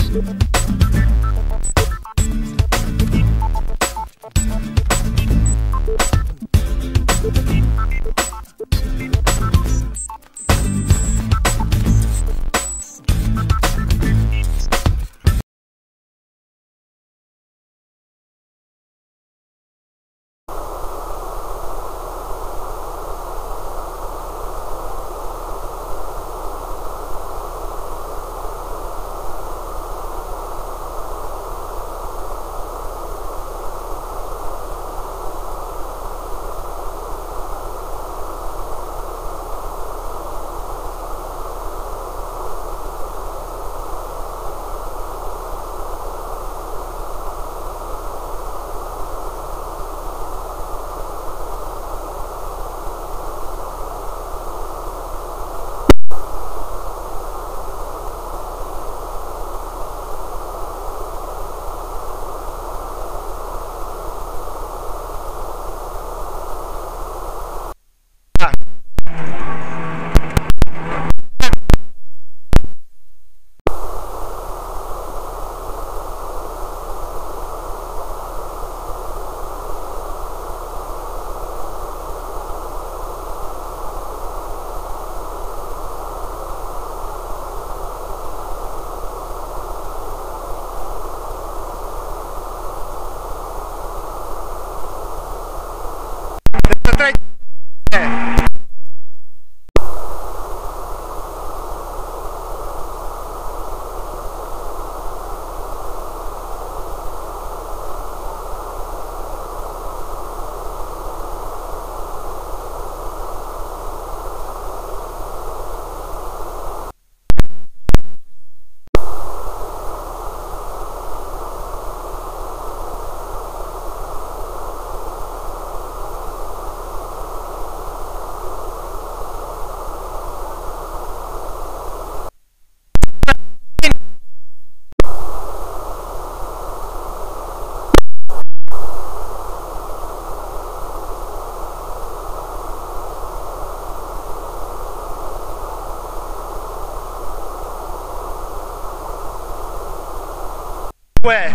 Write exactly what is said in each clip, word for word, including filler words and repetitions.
Uè.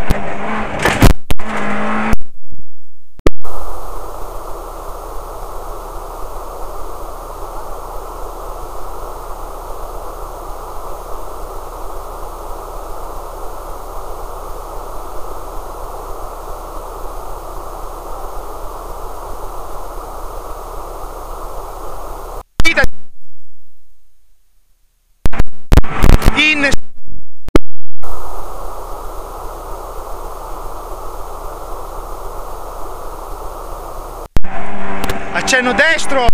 In accenno destro,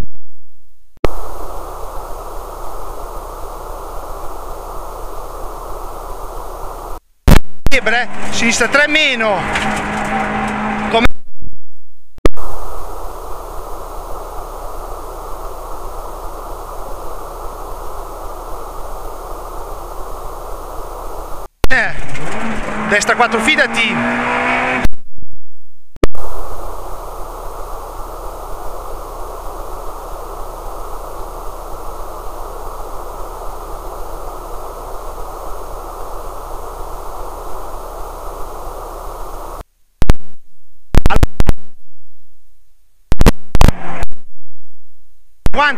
sinistra tre meno, come eh. Destra quattro, fidati. Guanta.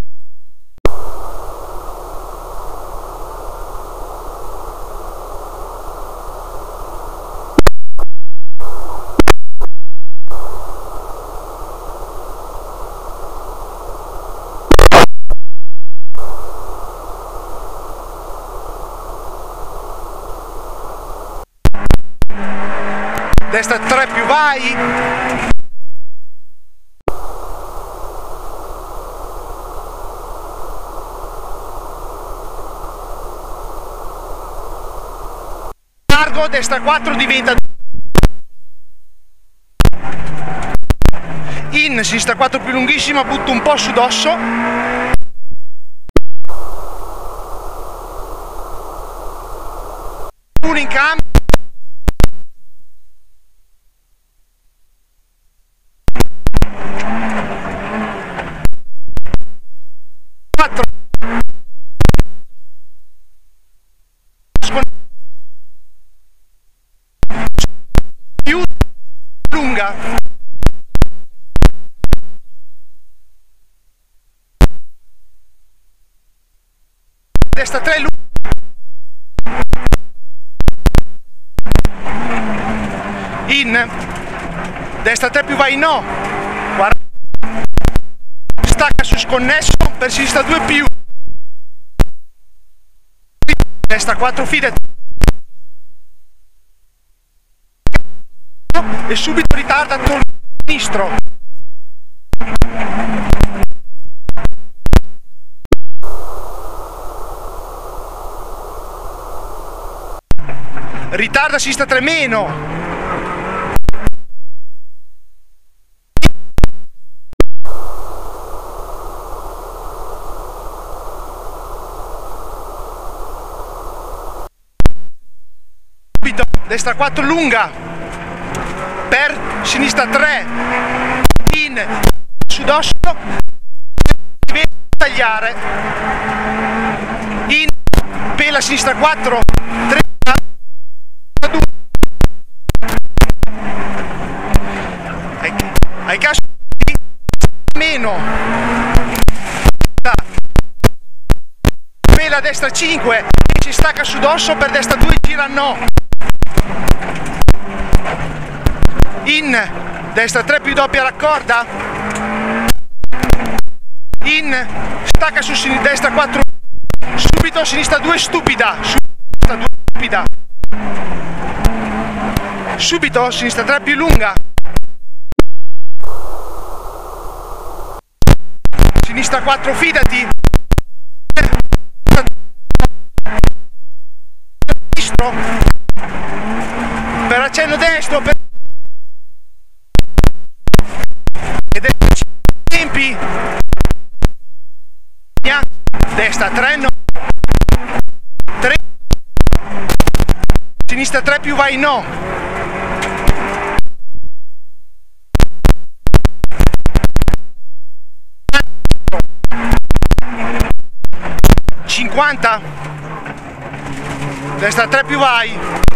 Destra tre più, vai. Largo, destra quattro diventa in, sinistra quattro più lunghissima, butto un po' su dosso, uno in cambio, quattro lunga, destra tre lunga, in, destra tre più vai no, stacca su sconnesso per sinistra due più, destra quattro fidati e subito ritarda attorno al sinistro, ritarda a sinistra tre meno, subito destra quattro lunga per sinistra tre, in su dosso, deve tagliare, in pela sinistra quattro, tre due, hai caso meno, pela destra cinque, si stacca su dosso per destra due, gira no, in destra tre più doppia raccorda, in stacca su destra quattro, subito sinistra due stupida, sinistra due stupida, subito sinistra tre più lunga, sinistra quattro fidati, destro per accenno destro per tempi, destra tre no, tre, sinistra tre più vai no, cinquanta, destra tre più vai,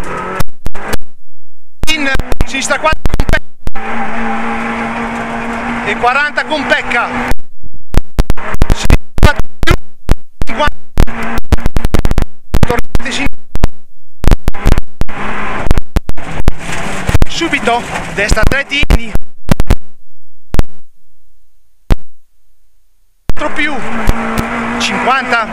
in sinistra quattro con pecca e quaranta con pecca, cinquanta, subito destra tre tieni, quattro più, cinquanta,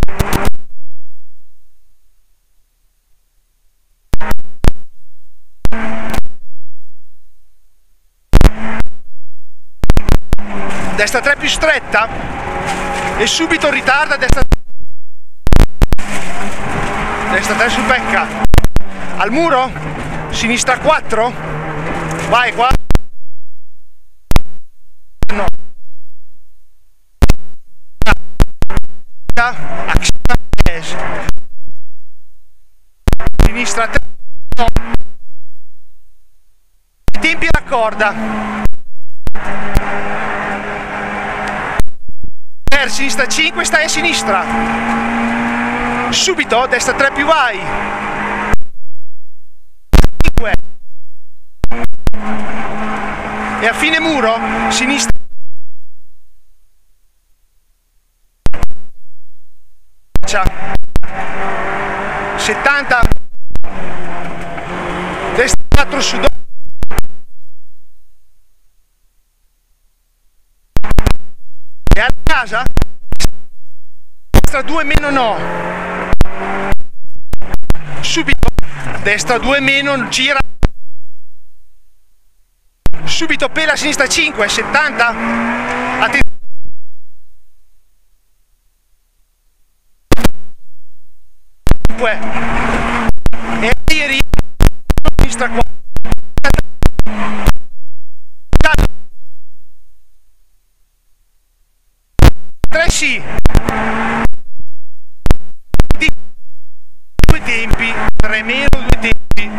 destra tre più stretta e subito ritarda, destra destra tre su pecca, al muro, sinistra quattro, vai qua, no, sinistra tre, no, tempi raccorda, per sinistra cinque stai a sinistra, subito destra tre più vai, cinque e a fine muro sinistra settanta, destra quattro su doppio e a casa destra due meno no, subito destra due meno gira, subito pela sinistra cinque, settanta, attenzione, e ieri sinistra quattro, tre sì, due tempi, tre meno due tempi,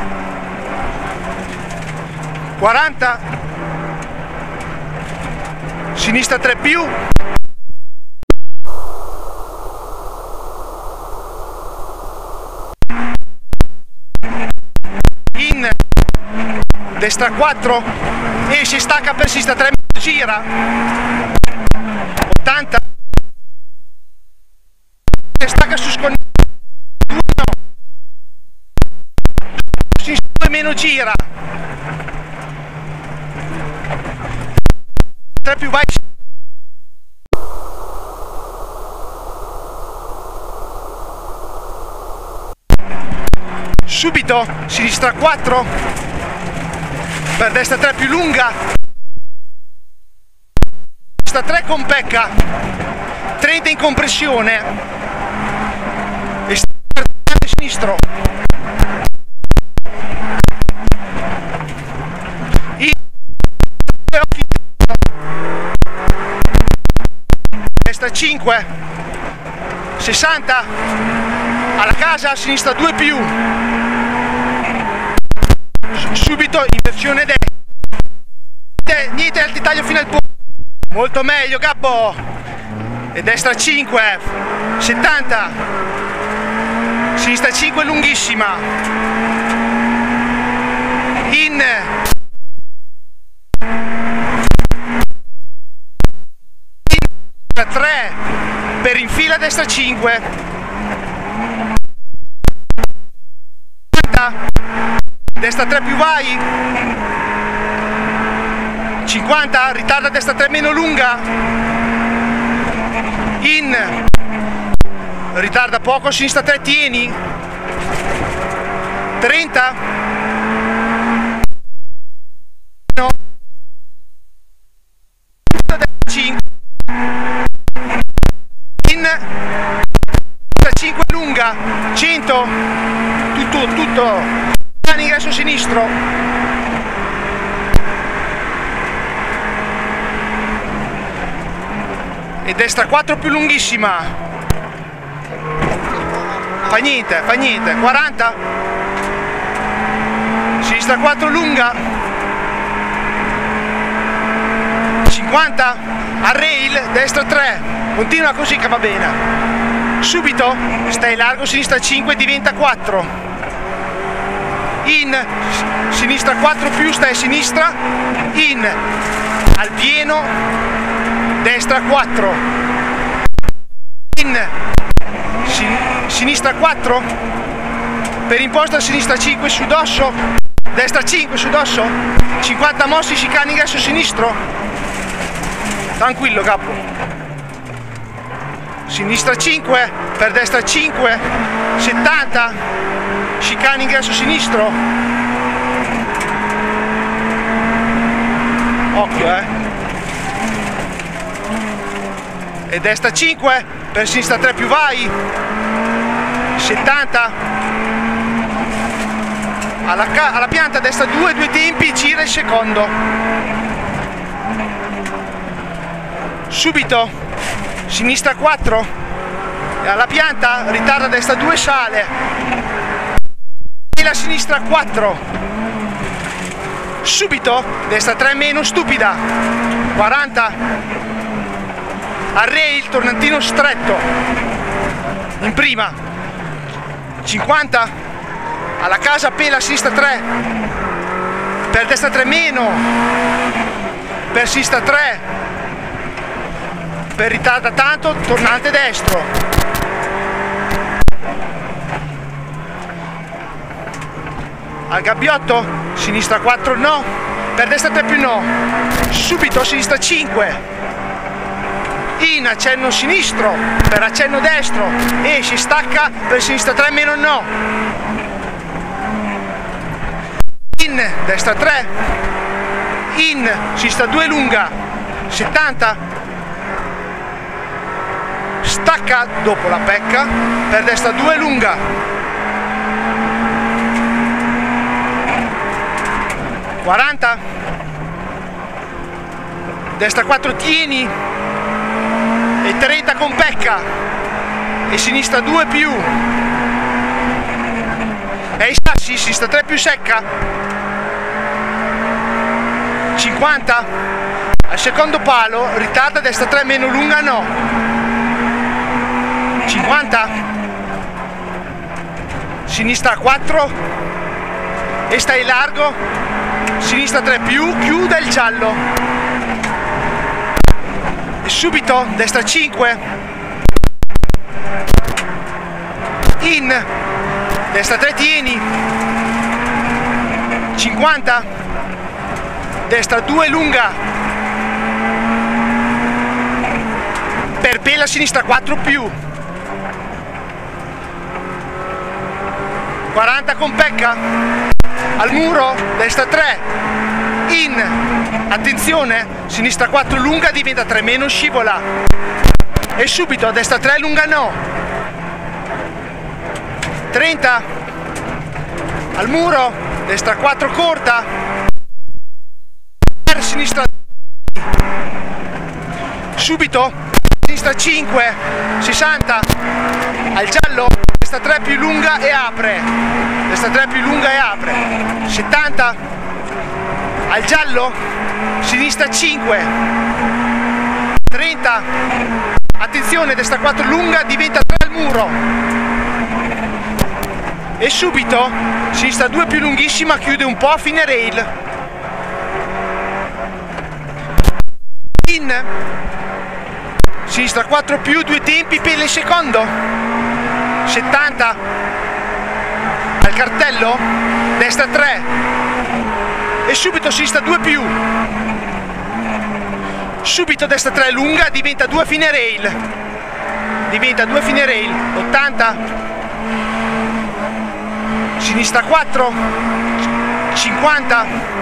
quaranta, sinistra tre più, in destra quattro, esce, stacca per sinistra tre, gira, ottanta, stacca su sconnesso, sinistra meno, gira, tre più vai, subito, sinistra quattro, per destra tre più lunga, sinistra tre con pecca, trenta in compressione, esterno sinistro, in, destra cinque, sessanta, alla casa, sinistra due più, subito inversione destra, niente alti taglio fino al punto, molto meglio Gabbo, e destra cinque, settanta, sinistra cinque lunghissima, in, in tre, per infila destra cinque, destra tre più vai, cinquanta, ritarda destra tre meno lunga, in, ritarda poco, sinistra tre tieni, trenta, no, cinque, in, destra cinque lunga, cento, tutto, tutto, ingresso sinistro, e destra quattro più lunghissima, fa niente, fa niente, quaranta, sinistra quattro lunga, cinquanta, a rail, destra tre, continua così che va bene, subito, stai largo, sinistra cinque, diventa quattro, in, sinistra quattro più, stai a sinistra, in, al pieno, destra quattro, in, sin, sinistra quattro, per imposta sinistra cinque su dosso, destra cinque su dosso, cinquanta mossi, chicane ingresso sinistro, tranquillo capo, sinistra cinque, per destra cinque, settanta, chicane ingresso sinistro, occhio eh, e destra cinque, per sinistra tre più vai, settanta, alla, alla pianta destra due, due tempi, gira il secondo, subito, sinistra quattro, e alla pianta, ritarda destra due, sale, la sinistra quattro, subito, destra tre meno, stupida, quaranta, a rail, tornantino stretto, in prima, cinquanta, alla casa, pela, sinistra tre, per destra tre meno, per sinistra tre, per ritarda tanto, tornante destro, al gabbiotto, sinistra quattro no, per destra tre più no, subito sinistra cinque, in, accenno sinistro, per accenno destro, esce, stacca, per sinistra tre meno no, in, destra tre, in, sinistra due lunga, settanta, stacca dopo la pecca, per destra due lunga, quaranta, destra quattro tieni, e trenta con pecca, e sinistra due più, e i sassi, sinistra tre più secca, cinquanta, al secondo palo, ritarda destra tre meno lunga no, cinquanta, sinistra quattro, e stai largo, sinistra tre più, chiuda il giallo. E subito destra cinque, in, destra tre tieni, cinquanta, destra due lunga, per pela sinistra quattro più, quaranta con pecca, al muro, destra tre, in, attenzione, sinistra quattro lunga diventa tre meno, scivola, e subito destra tre lunga no, trenta, al muro, destra quattro corta, per sinistra, subito, sinistra cinque, sessanta, al giallo, destra tre più lunga e apre, destra tre più lunga e apre, settanta, al giallo, sinistra cinque, trenta, attenzione, destra quattro lunga diventa tre al muro, e subito sinistra due più lunghissima, chiude un po' a fine rail, in, sinistra quattro più, due tempi per il secondo, settanta, al cartello, destra tre, e subito sinistra due più, subito destra tre lunga, diventa due fine rail, diventa due fine rail, ottanta, sinistra quattro, cinquanta,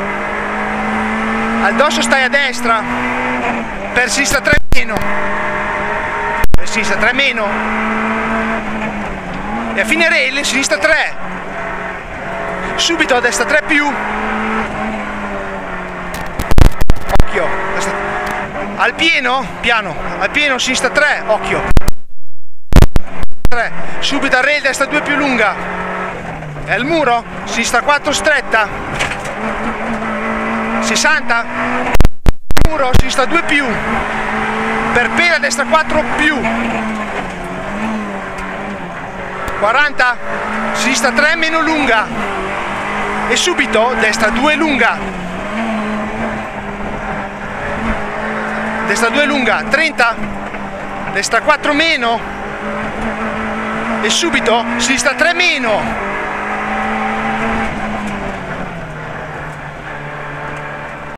al dosso stai a destra, per sinistra tre meno, per sinistra tre meno, e a fine rail sinistra tre, subito a destra tre più, occhio, al pieno, piano, al pieno sinistra tre, occhio, tre, subito al rail destra due più lunga, e al muro sinistra quattro stretta, sessanta, muro sinistra due più, per pela destra quattro più, quaranta, sinistra tre meno lunga, e subito destra due lunga, destra due lunga, trenta, destra quattro meno, e subito sinistra tre meno,